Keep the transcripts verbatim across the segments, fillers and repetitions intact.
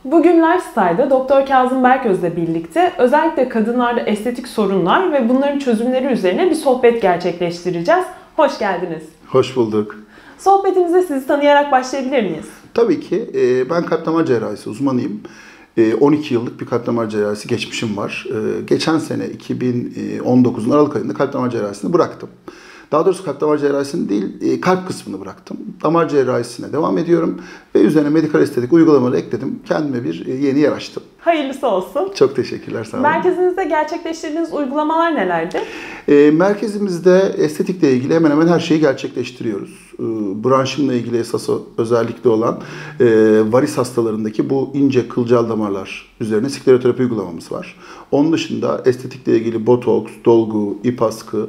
Bugün Lifestyle'da Doktor Kazım Berköz'le birlikte özellikle kadınlarda estetik sorunlar ve bunların çözümleri üzerine bir sohbet gerçekleştireceğiz. Hoş geldiniz. Hoş bulduk. Sohbetimize sizi tanıyarak başlayabilir miyiz? Tabii ki. Ben kalp damar cerrahisi uzmanıyım. on iki yıllık bir kalp damar cerrahisi geçmişim var. Geçen sene iki bin on dokuzun Aralık ayında kalp damar cerrahisini bıraktım. Daha doğrusu kalp damar cerrahisini değil, kalp kısmını bıraktım. Damar cerrahisine devam ediyorum ve üzerine medikal estetik uygulamaları ekledim. Kendime bir yeni yer açtım. Hayırlısı olsun. Çok teşekkürler, sağ olun. Merkezinizde gerçekleştirdiğiniz uygulamalar nelerdi? E, merkezimizde estetikle ilgili hemen hemen her şeyi gerçekleştiriyoruz. E, branşımla ilgili esas özellikle olan e, varis hastalarındaki bu ince kılcal damarlar üzerine skleroterapi uygulamamız var. Onun dışında estetikle ilgili botoks, dolgu, ip askı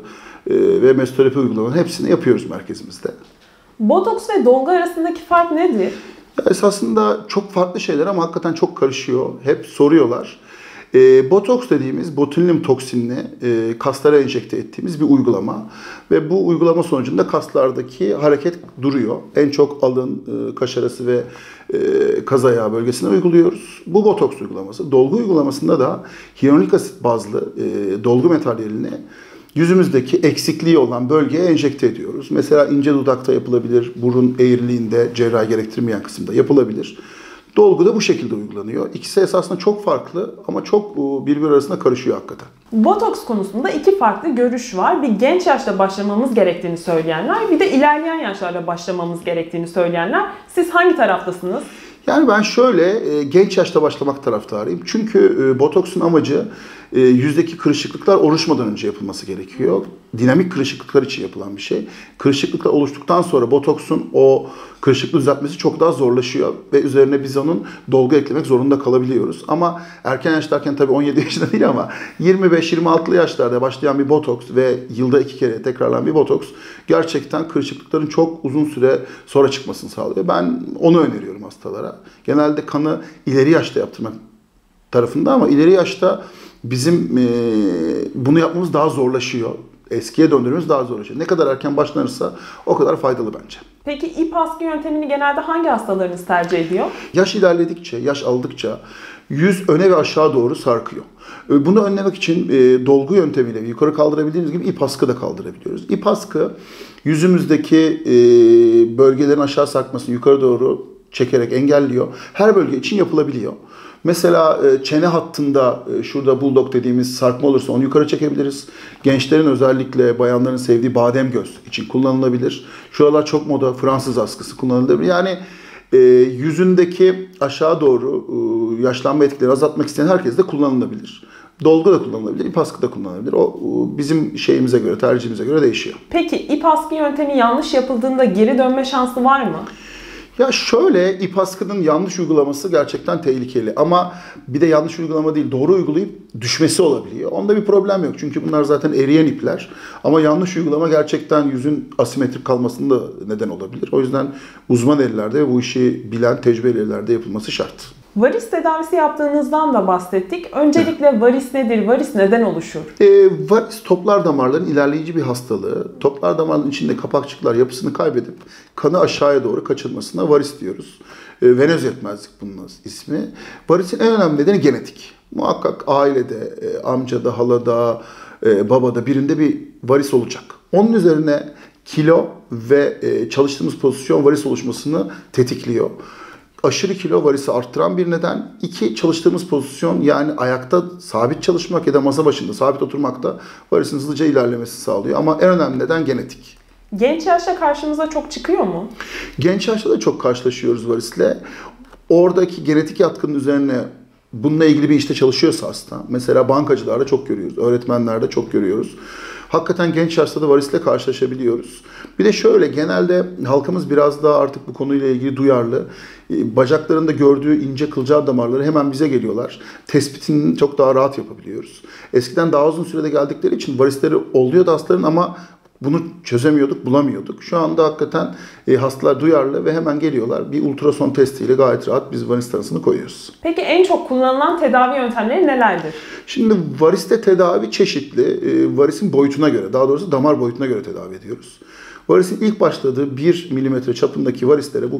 ve mezoterapi uygulamalarının hepsini yapıyoruz merkezimizde. Botoks ve dolgu arasındaki fark nedir? Ya esasında çok farklı şeyler ama hakikaten çok karışıyor. Hep soruyorlar. E, botoks dediğimiz botulinum toksinini e, kaslara enjekte ettiğimiz bir uygulama. Ve bu uygulama sonucunda kaslardaki hareket duruyor. En çok alın, e, kaş arası ve e, kaz ayağı bölgesine uyguluyoruz. Bu botoks uygulaması. Dolgu uygulamasında da hyaluronik asit bazlı e, dolgu materyalini yüzümüzdeki eksikliği olan bölgeye enjekte ediyoruz. Mesela ince dudakta yapılabilir, burun eğriliğinde cerrahi gerektirmeyen kısımda yapılabilir. Dolgu da bu şekilde uygulanıyor. İkisi esasında çok farklı ama çok birbiri arasında karışıyor hakikaten. Botoks konusunda iki farklı görüş var. Bir genç yaşta başlamamız gerektiğini söyleyenler, bir de ilerleyen yaşlarda başlamamız gerektiğini söyleyenler. Siz hangi taraftasınız? Yani ben şöyle genç yaşta başlamak taraftarıyım. Çünkü botoksun amacı yüzdeki kırışıklıklar oluşmadan önce yapılması gerekiyor. Dinamik kırışıklıklar için yapılan bir şey. Kırışıklıklar oluştuktan sonra botoksun o kırışıklığı düzeltmesi çok daha zorlaşıyor. Ve üzerine biz onun dolgu eklemek zorunda kalabiliyoruz. Ama erken yaşlarken tabii on yedi yaşında değil ama yirmi beş yirmi altılı yaşlarda başlayan bir botoks ve yılda iki kere tekrarlanan bir botoks gerçekten kırışıklıkların çok uzun süre sonra çıkmasını sağlıyor. Ben onu öneriyorum hastalara. Genelde kanı ileri yaşta yaptırmak tarafında ama ileri yaşta bizim e, bunu yapmamız daha zorlaşıyor. Eskiye döndürmemiz daha zorlaşıyor. Ne kadar erken başlanırsa o kadar faydalı bence. Peki ip askı yöntemini genelde hangi hastalarınız tercih ediyor? Yaş ilerledikçe, yaş aldıkça yüz öne ve aşağı doğru sarkıyor. Bunu önlemek için e, dolgu yöntemiyle yukarı kaldırabildiğimiz gibi ip askı da kaldırabiliyoruz. İp askı yüzümüzdeki e, bölgelerin aşağı sarkmasını yukarı doğru çekerek engelliyor. Her bölge için yapılabiliyor. Mesela çene hattında şurada bulldog dediğimiz sarkma olursa onu yukarı çekebiliriz. Gençlerin özellikle bayanların sevdiği badem göz için kullanılabilir. Şuralar çok moda, Fransız askısı kullanılabilir. Yani e, yüzündeki aşağı doğru e, yaşlanma etkileri azaltmak isteyen herkes de kullanılabilir. Dolgu da kullanılabilir, ip askı da kullanılabilir. O bizim şeyimize göre, tercihimize göre değişiyor. Peki ip askı yöntemi yanlış yapıldığında geri dönme şansı var mı? Ya şöyle, ip askının yanlış uygulaması gerçekten tehlikeli. Ama bir de yanlış uygulama değil, doğru uygulayıp düşmesi olabiliyor. Onda bir problem yok. Çünkü bunlar zaten eriyen ipler. Ama yanlış uygulama gerçekten yüzün asimetrik kalmasına da neden olabilir. O yüzden uzman ellerde ve bu işi bilen tecrübeli ellerde yapılması şart. Varis tedavisi yaptığınızdan da bahsettik. Öncelikle varis nedir? Varis neden oluşur? E, varis toplar damarların ilerleyici bir hastalığı. Toplar damarların içinde kapakçıklar yapısını kaybedip kanı aşağıya doğru kaçırmasına varis diyoruz. E, venöz yetmezlik bunun ismi. Varisin en önemli nedeni genetik. Muhakkak ailede, e, amcada, halada, e, babada birinde bir varis olacak. Onun üzerine kilo ve e, çalıştığımız pozisyon varis oluşmasını tetikliyor. Aşırı kilo varisi arttıran bir neden. İki, çalıştığımız pozisyon yani ayakta sabit çalışmak ya da masa başında sabit oturmak da varisin hızlıca ilerlemesi sağlıyor. Ama en önemli neden genetik. Genç yaşta karşımıza çok çıkıyor mu? Genç yaşta da çok karşılaşıyoruz varisle. Oradaki genetik yatkının üzerine bununla ilgili bir işte çalışıyorsa hasta. Mesela bankacılarda çok görüyoruz, öğretmenlerde çok görüyoruz. Hakikaten genç yaşta da varisle karşılaşabiliyoruz. Bir de şöyle, genelde halkımız biraz daha artık bu konuyla ilgili duyarlı. Bacaklarında gördüğü ince kılcal damarları hemen bize geliyorlar. Tespitini çok daha rahat yapabiliyoruz. Eskiden daha uzun sürede geldikleri için varisleri oluyordu hastaların ama bunu çözemiyorduk, bulamıyorduk. Şu anda hakikaten e, hastalar duyarlı ve hemen geliyorlar. Bir ultrason testiyle gayet rahat biz varis tanısını koyuyoruz. Peki en çok kullanılan tedavi yöntemleri nelerdir? Şimdi variste tedavi çeşitli. E, varisin boyutuna göre, daha doğrusu damar boyutuna göre tedavi ediyoruz. Varisin ilk başladığı bir milimetre çapındaki varislere bu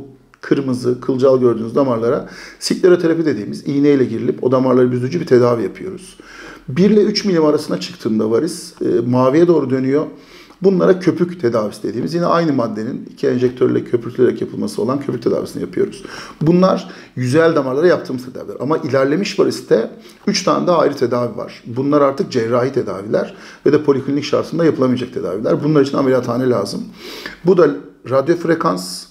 kırmızı, kılcal gördüğünüz damarlara skleroterapi dediğimiz iğneyle girilip o damarları büzücü bir tedavi yapıyoruz. bir ile üç milim arasına çıktığında varis e, maviye doğru dönüyor. Bunlara köpük tedavisi dediğimiz yine aynı maddenin iki enjektörle köpürtülerek yapılması olan köpük tedavisini yapıyoruz. Bunlar yüzeyel damarlara yaptığımız tedaviler. Ama ilerlemiş variste üç tane daha ayrı tedavi var. Bunlar artık cerrahi tedaviler ve de poliklinik şartında yapılamayacak tedaviler. Bunlar için ameliyathane lazım. Bu da radyo frekans,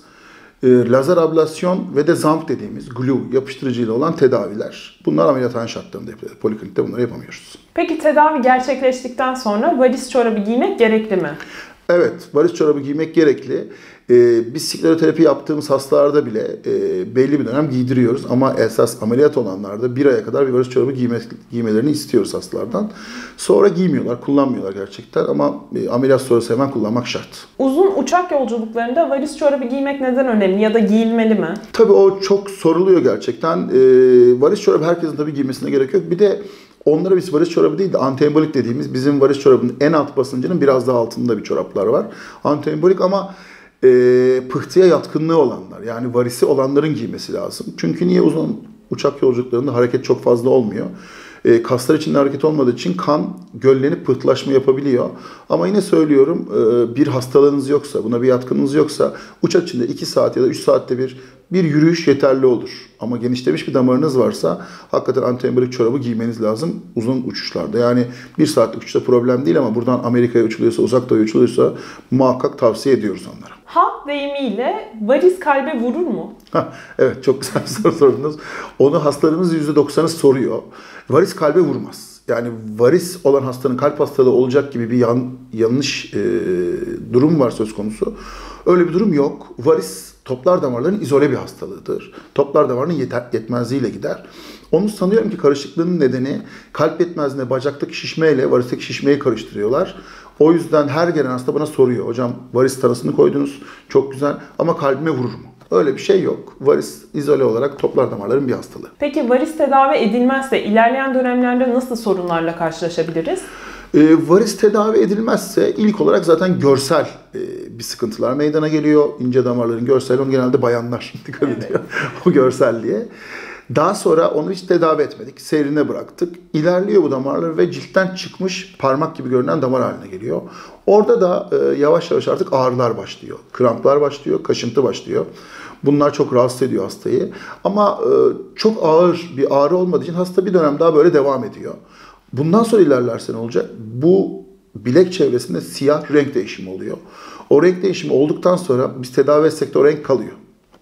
lazer ablasyon ve de zamp dediğimiz glue yapıştırıcıyla olan tedaviler. Bunlar ameliyathane şartlarında yapılıyor. Poliklinikte bunları yapamıyoruz. Peki tedavi gerçekleştikten sonra varis çorabı giymek gerekli mi? Evet, varis çorabı giymek gerekli. Ee, biz skleroterapi yaptığımız hastalarda bile e, belli bir dönem giydiriyoruz. Ama esas ameliyat olanlarda bir aya kadar bir varis çorabı giyme, giymelerini istiyoruz hastalardan. Sonra giymiyorlar, kullanmıyorlar gerçekten ama e, ameliyat sonrası hemen kullanmak şart. Uzun uçak yolculuklarında varis çorabı giymek neden önemli ya da giyilmeli mi? Tabii o çok soruluyor gerçekten. Ee, varis çorabı herkesin tabii giymesine gerek yok. Bir de onlara biz varis çorabı değil de antiembolik dediğimiz bizim varis çorabının en alt basıncının biraz daha altında bir çoraplar var. Antiembolik ama e, pıhtıya yatkınlığı olanlar yani varisi olanların giymesi lazım. Çünkü niye uzun uçak yolculuklarında hareket çok fazla olmuyor. E, kaslar içinde hareket olmadığı için kan göllenip pıhtılaşma yapabiliyor. Ama yine söylüyorum e, bir hastalığınız yoksa, buna bir yatkınlığınız yoksa uçak içinde iki saat ya da üç saatte bir bir yürüyüş yeterli olur. Ama genişlemiş bir damarınız varsa hakikaten antiembolik çorabı giymeniz lazım uzun uçuşlarda. Yani bir saatlik uçuşta problem değil ama buradan Amerika'ya uçuluyorsa, uzak doğuya uçuluyorsa muhakkak tavsiye ediyoruz onlara. Halk deyimiyle varis kalbe vurur mu? Evet, çok güzel bir soru sordunuz. Onu hastalarımız yüzde doksanı soruyor. Varis kalbe vurmaz. Yani varis olan hastanın kalp hastalığı olacak gibi bir yan, yanlış e, durum var söz konusu. Öyle bir durum yok. Varis toplar damarların izole bir hastalığıdır. Toplar damarının yeter, yetmezliğiyle gider. Onu sanıyorum ki karışıklığının nedeni kalp yetmezliğine bacaktaki şişmeyle varisteki şişmeyi karıştırıyorlar. O yüzden her gelen hasta bana soruyor. Hocam varis tanısını koydunuz. Çok güzel ama kalbime vurur mu? Öyle bir şey yok. Varis izole olarak toplar damarların bir hastalığı. Peki varis tedavi edilmezse ilerleyen dönemlerde nasıl sorunlarla karşılaşabiliriz? E, varis tedavi edilmezse ilk olarak zaten görsel e, bir sıkıntılar meydana geliyor. İnce damarların görsel, onu genelde bayanlar dikkat ediyor evet. O görselliğe. Daha sonra onu hiç tedavi etmedik. Seyrine bıraktık. İlerliyor bu damarlar ve ciltten çıkmış parmak gibi görünen damar haline geliyor. Orada da e, yavaş yavaş artık ağrılar başlıyor. Kramplar başlıyor, kaşıntı başlıyor. Bunlar çok rahatsız ediyor hastayı. Ama e, çok ağır bir ağrı olmadığı için hasta bir dönem daha böyle devam ediyor. Bundan sonra ilerlerse ne olacak? Bu bilek çevresinde siyah renk değişimi oluyor. O renk değişimi olduktan sonra biz tedavi etsek de o renk kalıyor.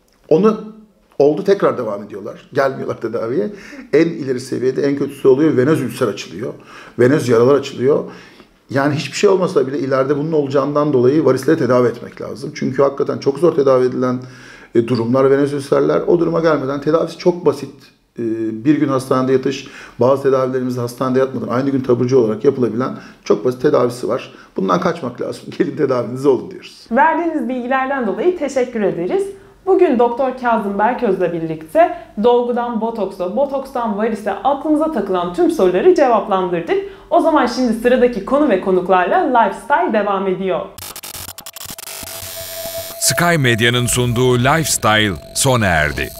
Onu oldu tekrar devam ediyorlar. Gelmiyorlar tedaviye. En ileri seviyede en kötüsü oluyor. Venöz ülser açılıyor. Venöz yaralar açılıyor. Yani hiçbir şey olmasa bile ileride bunun olacağından dolayı varisleri tedavi etmek lazım. Çünkü hakikaten çok zor tedavi edilen durumlar venöz ülserler. O duruma gelmeden tedavisi çok basit. Bir gün hastanede yatış, bazı tedavilerimizde hastanede yatmadan aynı gün taburcu olarak yapılabilen çok basit tedavisi var. Bundan kaçmak lazım. Gelin tedavinizi olun diyoruz. Verdiğiniz bilgilerden dolayı teşekkür ederiz. Bugün Doktor Kazım Berköz'le birlikte dolgudan botoksa, botokstan varise aklımıza takılan tüm soruları cevaplandırdık. O zaman şimdi sıradaki konu ve konuklarla Lifestyle devam ediyor. Sky Medya'nın sunduğu Lifestyle sona erdi.